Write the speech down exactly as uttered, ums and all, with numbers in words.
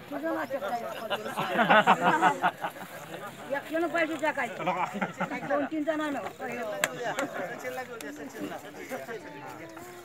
तुझं नाटक काय एकशे पाहिजे त्या काय दोन तीन जणांना